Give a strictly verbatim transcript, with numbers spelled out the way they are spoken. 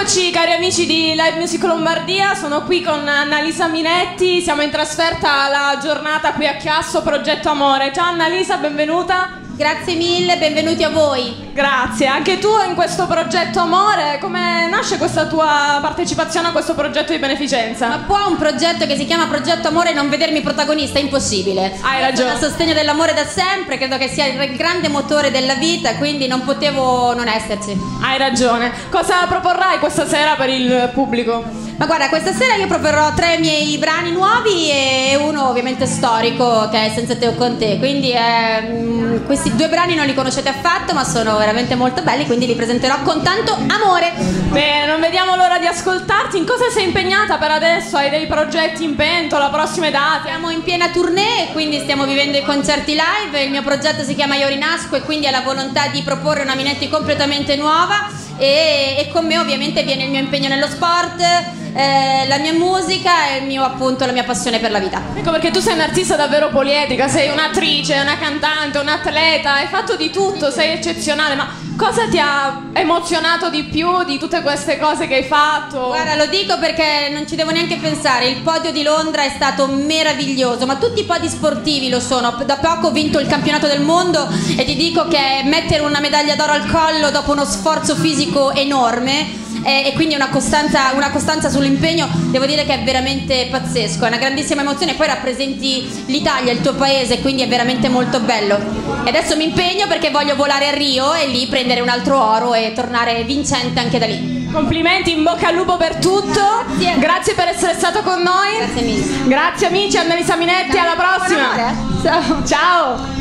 Eccoci cari amici di Live Music Lombardia, sono qui con Annalisa Minetti, siamo in trasferta alla giornata qui a Chiasso, Progetto Amore. Ciao Annalisa, benvenuta. Grazie mille, benvenuti a voi. Grazie, anche tu in questo Progetto Amore, come nasce questa tua partecipazione a questo progetto di beneficenza? Ma può un progetto che si chiama Progetto Amore non vedermi protagonista? È impossibile. Hai ragione. Sono a sostegno dell'amore da sempre, credo che sia il grande motore della vita, quindi non potevo non esserci. Hai ragione. Cosa proporrai questa sera per il pubblico? Ma guarda, questa sera io proporrò tre miei brani nuovi e uno ovviamente storico che è Senza te o con te, quindi eh, mh, questi due brani non li conoscete affatto ma sono veramente molto belli, quindi li presenterò con tanto amore. Bene, non vediamo l'ora di ascoltarti. In cosa sei impegnata per adesso? Hai dei progetti in pentola, prossime date? Siamo in piena tournée e quindi stiamo vivendo i concerti live. Il mio progetto si chiama Io Rinasco e quindi ha la volontà di proporre una Minetti completamente nuova e, e con me ovviamente viene il mio impegno nello sport, eh, la mia musica e il mio, appunto, la mia passione per la vita. Ecco perché tu sei un'artista davvero poliedrica, sei un'attrice, una cantante, un atleta, hai fatto di tutto, sei eccezionale, ma cosa ti ha emozionato di più di tutte queste cose che hai fatto? Guarda, lo dico perché non ci devo neanche pensare, il podio di Londra è stato meraviglioso, ma tutti i podi sportivi lo sono. Da poco ho vinto il campionato del mondo e ti dico che mettere una medaglia d'oro al collo dopo uno sforzo fisico enorme e, e quindi una costanza, una costanza sull'impegno, devo dire che è veramente pazzesco, è una grandissima emozione. Poi rappresenti l'Italia, il tuo paese, quindi è veramente molto bello. E adesso mi impegno perché voglio volare a Rio e lì prendere un altro oro e tornare vincente anche da lì. Complimenti, in bocca al lupo per tutto. Grazie, Grazie per essere stato con noi. Grazie mille. Grazie amici, Annalisa Minetti, alla prossima. Ciao. Ciao.